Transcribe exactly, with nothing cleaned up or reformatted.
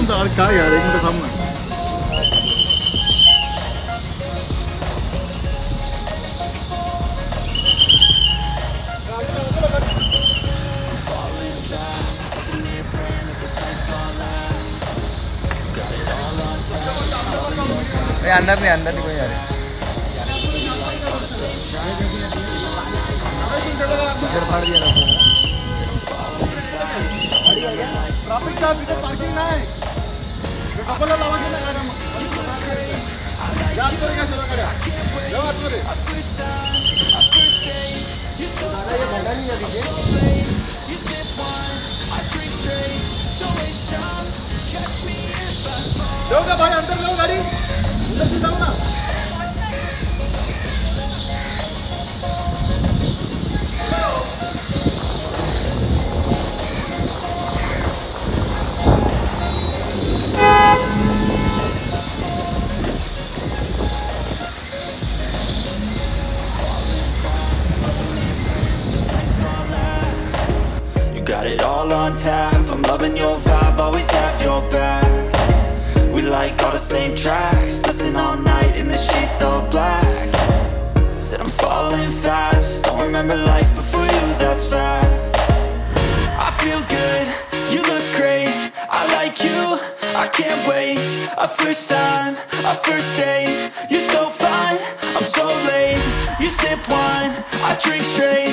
थांब अरे काय यार एक मिनिट थांब ना. अंदर नहीं अंदर नहीं कोई यार. ट्रॅफिक जाम तिथे पार्किंग नाही. कपला लावा गेला काय मग या आत करे का सुरू करा या आत करे दादा ये भंडा नहीं है तिथे जाओ का भाई अंदर जाओ गाड़ी अंदर से जाओ ना. Got it all on tap, I'm loving your vibe, always have your back. We like all the same tracks, listen all night in the sheets all black. Said I'm falling fast, don't remember life before you, that's fact. I feel good, you look great, I like you, I can't wait. A first time, a first date, you're so fine, I'm so late. You sip wine, I drink straight.